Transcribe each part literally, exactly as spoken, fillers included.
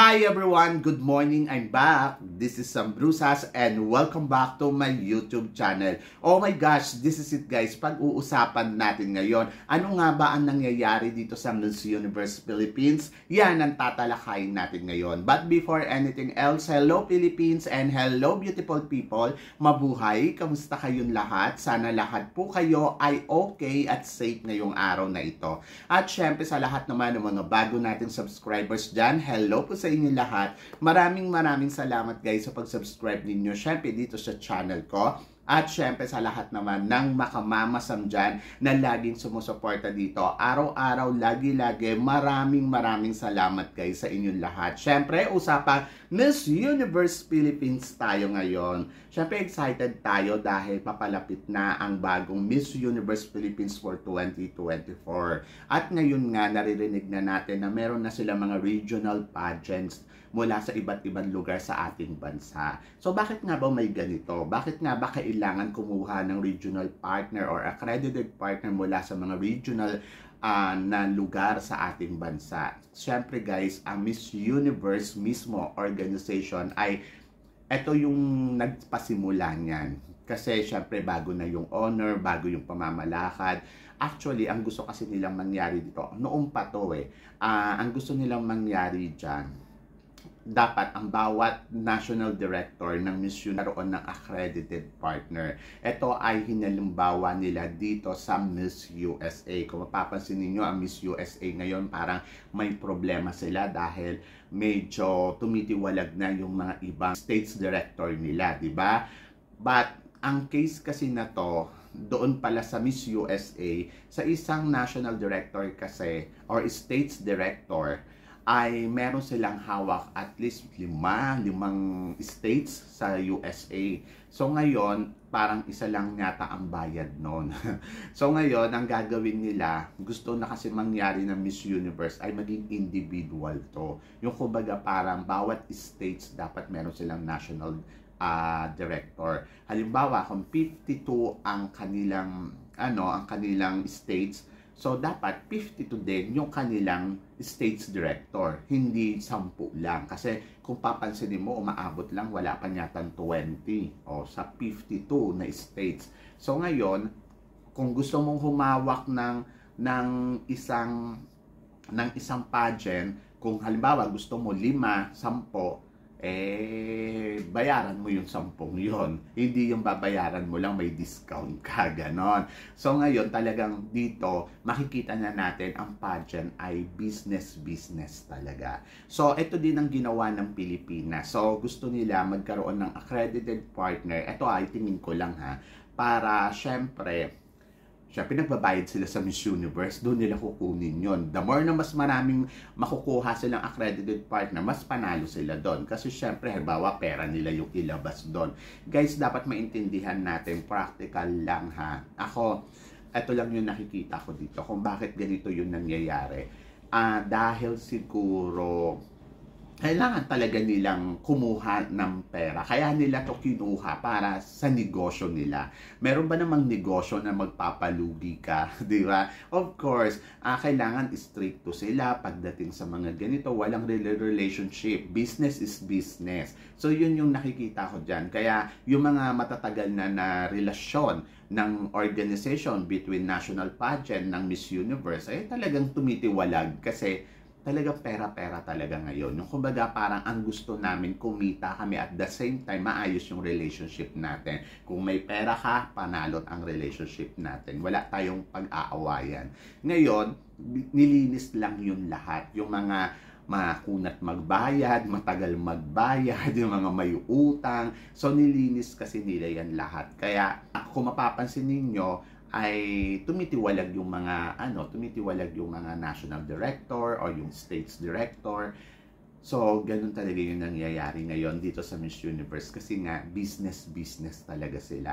Hi everyone! Good morning! I'm back! This is Sam Brusas and welcome back to my YouTube channel. Oh my gosh! This is it guys! Pag-uusapan natin ngayon, ano nga ba ang nangyayari dito sa Miss Universe Philippines? Yan ang tatalakayin natin ngayon. But before anything else, hello Philippines and hello beautiful people! Mabuhay! Kamusta kayong lahat? Sana lahat po kayo ay okay at safe ngayong araw na ito. At syempre sa lahat naman ng mga bago nating subscribers dyan, hello po sa inyo lahat. Maraming maraming salamat guys sa pag-subscribe ninyo syempre dito sa channel ko. At syempre sa lahat naman ng makamamasam dyan na laging sumusuporta dito. Araw-araw, lagi-lagi, maraming maraming salamat guys sa inyong lahat. Syempre, usapang Miss Universe Philippines tayo ngayon. Syempre, excited tayo dahil papalapit na ang bagong Miss Universe Philippines for twenty twenty-four. At ngayon nga, naririnig na natin na meron na sila mga regional pageants mula sa iba't ibang lugar sa ating bansa. So bakit nga ba may ganito? Bakit nga ba kailangan kumuha ng regional partner or accredited partner mula sa mga regional uh, na lugar sa ating bansa? Siyempre guys, ang Miss Universe mismo organization ay ito yung nagpasimula niyan. Kasi syempre bago na yung honor, bago yung pamamalakad. Actually, ang gusto kasi nilang mangyari dito, noong pa to eh, uh, ang gusto nilang mangyari dyan, dapat ang bawat national director ng Miss Universe naroon ng accredited partner. Ito ay hinalimbawa nila dito sa Miss U S A. Kung mapapansin niyo ang Miss U S A ngayon parang may problema sila dahil medyo tumitiwalag na yung mga ibang states director nila, di ba? But ang case kasi na to, doon pala sa Miss U S A, sa isang national director kasi or states director, ay meron silang hawak at least lima, limang states sa U S A. So ngayon, parang isa lang yata ang bayad noon. So ngayon, ang gagawin nila, gusto na kasi mangyari ng Miss Universe ay maging individual to. Yung kumbaga parang bawat states dapat meron silang national uh, director. Halimbawa, kung fifty-two ang kanilang, ano, ang kanilang states, so, dapat fifty-two din yung kanilang states director. Hindi sampu lang. Kasi kung papansinin mo, umaabot lang, wala pa yatang twenty. O, sa fifty-two na states. So, ngayon, kung gusto mong humawak ng, ng isang ng isang pageant, kung halimbawa gusto mo lima, sampo, eh, bayaran mo yung sampung yon. Hindi yung babayaran mo lang may discount ka, ganon. So ngayon talagang dito, makikita na natin ang pageant ay business-business talaga. So ito din ang ginawa ng Pilipinas. So gusto nila magkaroon ng accredited partner. Ito ay tingin ko lang ha, para syempre, Siyempre, nagbabayad sila sa Miss Universe, doon nila kukunin yon. The more na mas maraming makukuha silang accredited partner, mas panalo sila doon. Kasi syempre, halimbawa, pera nila yung ilabas doon. Guys, dapat maintindihan natin, practical lang ha. Ako, ito lang yung nakikita ko dito, kung bakit ganito yung nangyayari. Uh, dahil siguro, kailangan talaga nilang kumuha ng pera. Kaya nila to kinuha para sa negosyo nila. Meron ba namang negosyo na magpapalugi ka? Di ba? Of course, uh, kailangan stricto sila pagdating sa mga ganito. Walang relationship. Business is business. So, yun yung nakikita ko dyan. Kaya, yung mga matatagal na na relasyon ng organization between national pageant ng Miss Universe, ay talagang tumitiwalag kasi talagang pera-pera talaga ngayon. Yung kumbaga parang ang gusto namin kumita kami at the same time maayos yung relationship natin. Kung may pera ka, panalot ang relationship natin. Wala tayong pag-aawayan. Ngayon, nilinis lang yun lahat. Yung mga makunat magbayad, matagal magbayad, yung mga may utang. So nilinis kasi nila yan lahat. Kaya kung mapapansin ninyo, ay tumitiwalag yung mga ano, tumitiwalag yung mga national director or yung states director. So, ganun talaga yung nangyayari ngayon dito sa Miss Universe kasi nga business business talaga sila.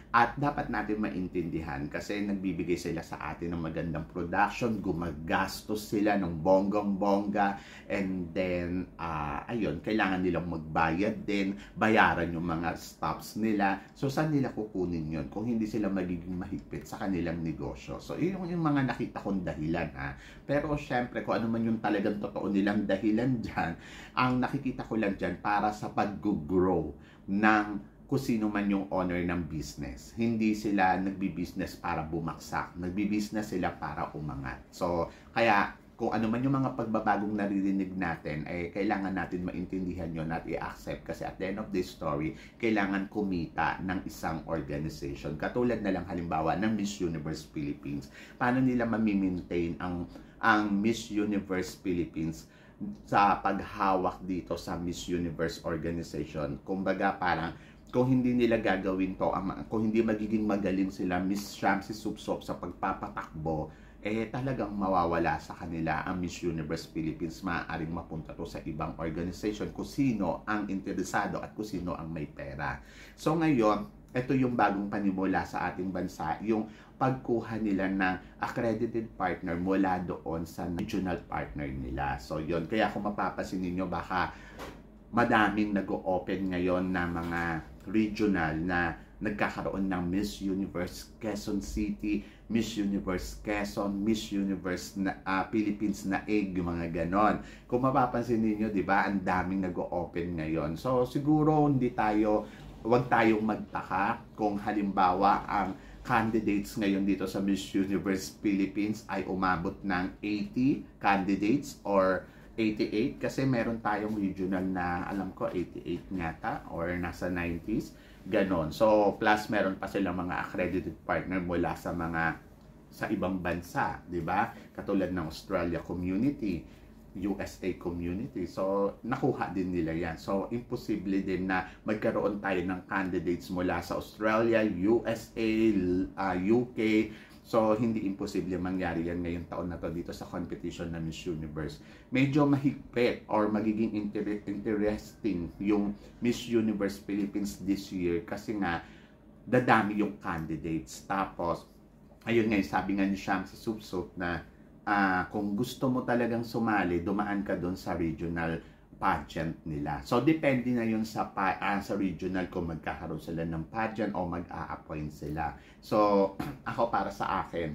At dapat natin maintindihan kasi nagbibigay sila sa atin ng magandang production, gumagastos sila ng bonggang-bongga, and then, uh, ayun, kailangan nilang magbayad din, bayaran yung mga stops nila. So, saan nila kukunin yun kung hindi sila magiging mahigpit sa kanilang negosyo? So, yun yung mga nakita kong dahilan, ha. Pero, syempre, kung ano man yung talagang totoo nilang dahilan dyan, ang nakikita ko lang dyan para sa pag-grow ng kung sino man yung owner ng business. Hindi sila nagbi-business para bumaksak. Nagbi-business sila para umangat. So, kaya kung ano man yung mga pagbabagong naririnig natin, eh, kailangan natin maintindihan yun at i-accept. Kasi at the end of this story, kailangan kumita ng isang organization. Katulad na lang halimbawa ng Miss Universe Philippines. Paano nila mamimaintain ang, ang Miss Universe Philippines sa paghawak dito sa Miss Universe organization? Kumbaga parang kung hindi nila gagawin to, kung hindi magiging magaling sila Miss Shamsi Supsop sa pagpapatakbo, eh talagang mawawala sa kanila ang Miss Universe Philippines. Maaaring mapunta to sa ibang organization kung sino ang interesado at kung sino ang may pera. So ngayon, ito yung bagong panimula sa ating bansa, yung pagkuha nila ng accredited partner mula doon sa regional partner nila. So yun, kaya kung mapapansin ninyo, baka madaming nag-o-open ngayon na mga regional na nagkakaroon ng Miss Universe Quezon City, Miss Universe Quezon, Miss Universe na, uh, Philippines na egg, yung mga ganon. Kung mapapansin niyo, di ba, ang daming nag-o-open ngayon. So siguro hindi tayo, wag tayong magtaka kung halimbawa ang candidates ngayon dito sa Miss Universe Philippines ay umabot ng eighty candidates or eighty-eight, kasi meron tayong regional na alam ko eighty-eight nyata or nasa nineties, ganon. So plus meron pa silang mga accredited partner mula sa mga sa ibang bansa, di ba? Katulad ng Australia community, U S A community. So nakuha din nila yan. So imposible din na magkaroon tayo ng candidates mula sa Australia, U S A, uh, U K. So, hindi imposible mangyari yan ngayong taon na to dito sa competition na Miss Universe. Medyo mahigpit or magiging inter interesting yung Miss Universe Philippines this year kasi nga dadami yung candidates. Tapos, ayun nga, sabi nga ni Shamsi Supsop na uh, kung gusto mo talagang sumali, dumaan ka doon sa regional pageant nila. So, depende na yun sa, pa, uh, sa regional kung magkakaroon sila ng pageant o mag-a-appoint sila. So, ako para sa akin,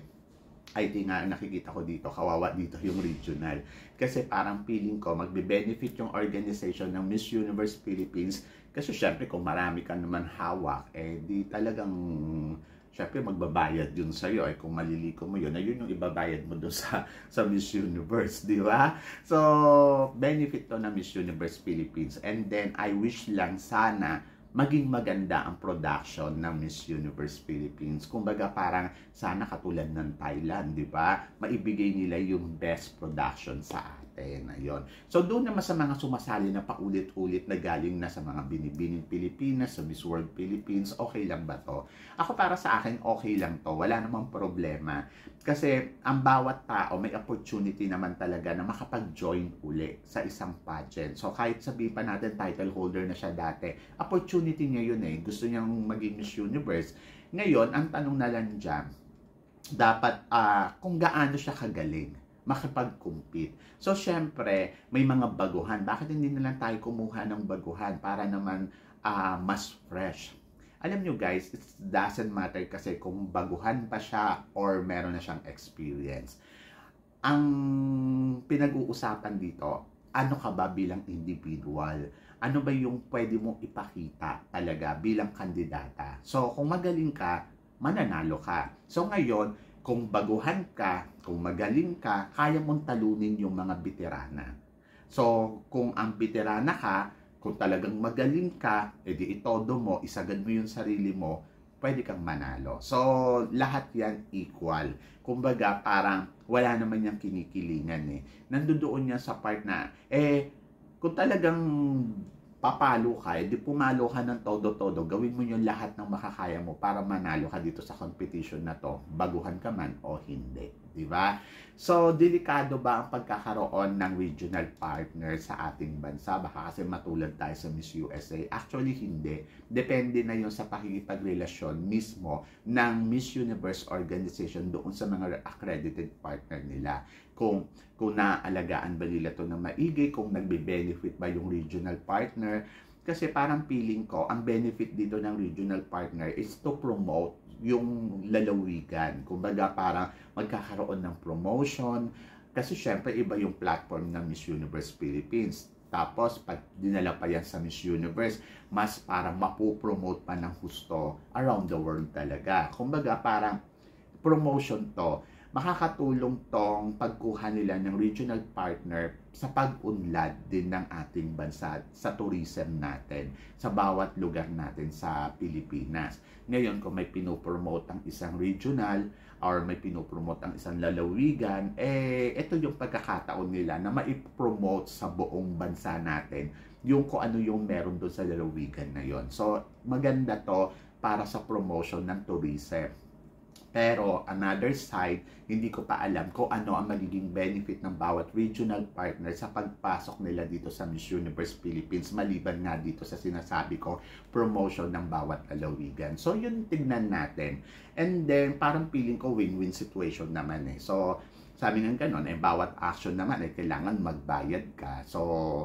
I think nga nakikita ko dito, kawawa dito yung regional. Kasi parang feeling ko, magbe-benefit yung organization ng Miss Universe Philippines. Kasi syempre, kung marami ka naman hawak, eh di talagang syempre magbabayad yun sa'yo. Eh, kung maliliko mo yun, ayun yung ibabayad mo doon sa, sa Miss Universe, di ba? So, benefit to na Miss Universe Philippines. And then, I wish lang sana maging maganda ang production ng Miss Universe Philippines. Kumbaga parang sana katulad ng Thailand, di ba? Maibigay nila yung best production sa atin. Ayun. So doon naman sa mga sumasali na paulit-ulit na galing na sa mga binibining Pilipinas, sa Miss World Philippines, okay lang ba to? Ako para sa akin, okay lang to. Wala namang problema. Kasi ang bawat tao may opportunity naman talaga na makapag-join uli sa isang pageant. So kahit sabihin pa natin title holder na siya dati, opportunity niya yun eh. Gusto niyang maging Miss Universe. Ngayon, ang tanong na lang dyan, dapat uh, kung gaano siya kagaling makipag-compete. So, syempre, may mga baguhan. Bakit hindi na lang tayo kumuha ng baguhan para naman uh, mas fresh? Alam nyo guys, it doesn't matter kasi kung baguhan pa siya or meron na siyang experience. Ang pinag-uusapan dito, ano ka ba bilang individual? Ano ba yung pwede mong ipakita talaga bilang kandidata? So, kung magaling ka, mananalo ka. So, ngayon, kung baguhan ka, kung magaling ka, kaya mong talunin yung mga veterana. So, kung ang veterana ka, kung talagang magaling ka, edi itodo mo, isagad mo yung sarili mo, pwede kang manalo. So, lahat yan equal. Kumbaga, parang wala naman yung kinikilingan eh. Nandoon yan sa part na, eh, kung talagang papalo ka, edi pumalo ka ng todo-todo, gawin mo yung lahat ng makakaya mo para manalo ka dito sa competition na to, baguhan ka man o hindi. di ba? So, delikado ba ang pagkakaroon ng regional partner sa ating bansa? Baka kasi matulad tayo sa Miss U S A. Actually, hindi. Depende na yun sa pakikipagrelasyon mismo ng Miss Universe organization doon sa mga accredited partner nila. Kung, kung naaalagaan ba nila ito ng maigi, kung nagbe-benefit ba yung regional partner. Kasi parang feeling ko, ang benefit dito ng regional partner is to promote yung lalawigan. Kumbaga parang magkakaroon ng promotion. Kasi syempre iba yung platform ng Miss Universe Philippines. Tapos pag dinala pa yan sa Miss Universe, mas parang mapupromote pa ng husto around the world talaga. Kumbaga parang promotion to. Makakatulong tong pagkuha nila ng regional partner sa pag-unlad din ng ating bansa sa tourism natin sa bawat lugar natin sa Pilipinas. Ngayon, kung may pinopromote ang isang regional or may pinopromote ang isang lalawigan, eh, ito yung pagkakataon nila na maipromote sa buong bansa natin yung kung ano yung meron doon sa lalawigan na yon. So, maganda to para sa promotion ng tourism. Pero another side, hindi ko pa alam kung ano ang magiging benefit ng bawat regional partner sa pagpasok nila dito sa Miss Universe Philippines, maliban nga dito sa sinasabi ko, promotion ng bawat lalawigan. So yun tignan natin. And then parang feeling ko win-win situation naman eh. So sabi nga ganon, eh, bawat action naman eh, kailangan magbayad ka. So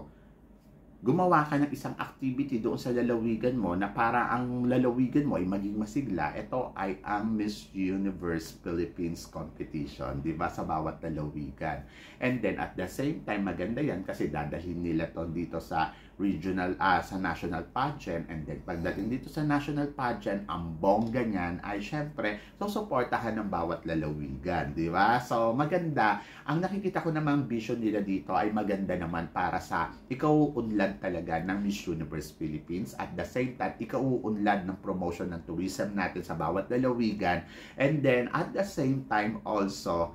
gumawa ka ng isang activity doon sa lalawigan mo na para ang lalawigan mo ay maging masigla. Ito ay ang Miss Universe Philippines competition, di ba, sa bawat lalawigan. And then at the same time, maganda yan kasi dadalhin nila to dito sa regional, ah, sa national pageant. And then pagdating dito sa national pageant, ang bongga niyan ay syempre susuportahan ng bawat lalawigan, di ba? So maganda. Ang nakikita ko namang vision nila dito ay maganda naman para sa ikaw unlad talaga ng Miss Universe Philippines. At the same time, ikaw unlad ng promotion ng tourism natin sa bawat lalawigan. And then at the same time also,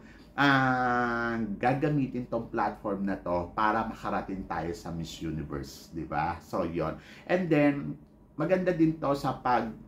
uh, gagamitin tong platform na to para makarating tayo sa Miss Universe, di ba? So yon. And then maganda din to sa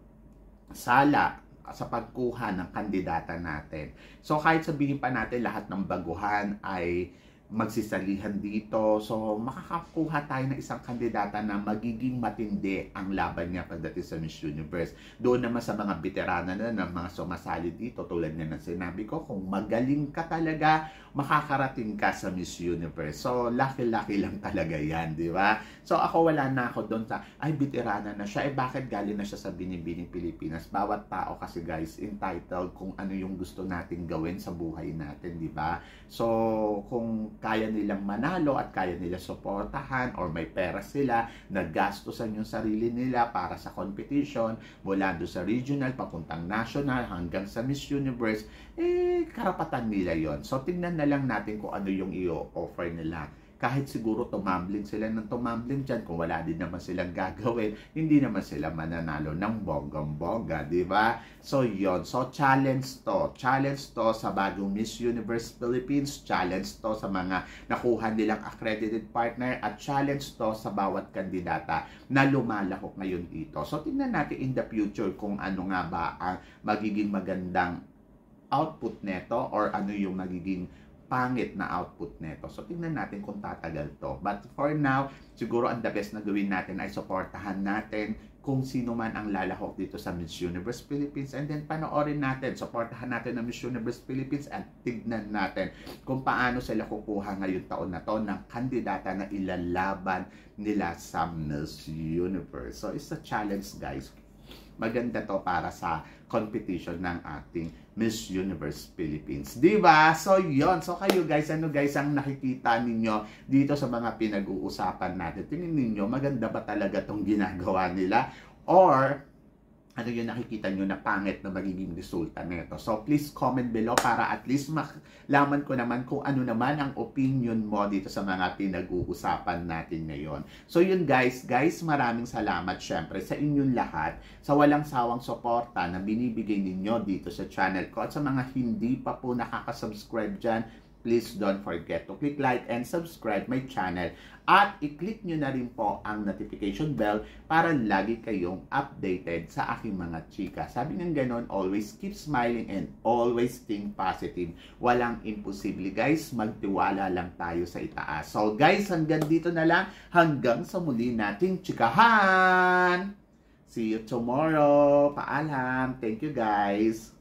pagsala, sa pagkuha ng kandidata natin. So kahit sabihin pa natin lahat ng baguhan ay magsisalihan dito. So, makakakuha tayo ng isang kandidata na magiging matindi ang laban niya pagdating sa Miss Universe. Doon naman sa mga veterana na ng mga sumasali dito, tulad nga ng sinabi ko, kung magaling ka talaga, makakarating ka sa Miss Universe. So, lucky-lucky lang talaga yan, di ba? So, ako wala na ako doon sa, ay, veterana na siya. Eh, bakit galing na siya sa Binibining Pilipinas? Bawat tao kasi, guys, entitled kung ano yung gusto nating gawin sa buhay natin, di ba? So, kung kaya nilang manalo at kaya nila suportahan or may pera sila, naggastusan yung sarili nila para sa competition, mula doon sa regional, papuntang national, hanggang sa Miss Universe, eh, karapatan nila yon. So, tingnan na lang natin kung ano yung i-offer nila. Kahit siguro tumambling sila ng tumambling dyan, kung wala din naman silang gagawin, hindi naman sila mananalo ng bonggang-bongga, di ba? So, yon. So, challenge to. Challenge to sa bagong Miss Universe Philippines, challenge to sa mga nakuha nilang accredited partner, at challenge to sa bawat kandidata na lumalahok ngayon dito. So, tingnan natin in the future kung ano nga ba ang magiging magandang output neto or ano yung magiging pangit na output neto. So, tingnan natin kung tatagal to. But for now, siguro ang the best na gawin natin ay supportahan natin kung sino man ang lalahok dito sa Miss Universe Philippines, and then panoorin natin, supportahan natin ang Miss Universe Philippines at tignan natin kung paano sila kukuha ngayong taon na to ng kandidata na ilalaban nila sa Miss Universe. So, it's a challenge, guys. Maganda to para sa competition ng ating Miss Universe Philippines. Diba? So, yon. So, kayo guys, ano guys ang nakikita ninyo dito sa mga pinag-uusapan natin? Tingin ninyo, maganda ba talaga tong ginagawa nila? Or, ano yung nakikita nyo na pangit na magiging resulta nito? So, please comment below para at least malaman ko naman kung ano naman ang opinion mo dito sa mga pinag-uusapan natin ngayon. So, yun guys. Guys, maraming salamat syempre sa inyong lahat sa walang sawang suporta na binibigay ninyo dito sa channel ko. At sa mga hindi pa po nakakasubscribe dyan, please don't forget to click like and subscribe my channel. At i-click nyo na rin po ang notification bell para lagi kayong updated sa aking mga chika. Sabi ng ganon, always keep smiling and always think positive. Walang imposible guys, magtiwala lang tayo sa itaas. So guys, hanggang dito na lang, hanggang sa muli nating chikahan! See you tomorrow! Paalam! Thank you guys!